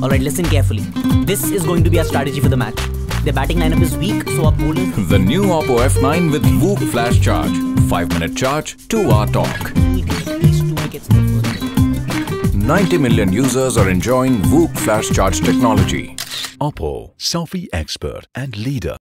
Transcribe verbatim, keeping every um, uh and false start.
Alright, listen carefully. This is going to be our strategy for the match. Their batting lineup is weak, so our bowlers... The new Oppo F nine with VOOC Flash Charge. five minute charge, two hour talk. ninety million users are enjoying VOOC Flash Charge technology. Oppo, selfie expert and leader.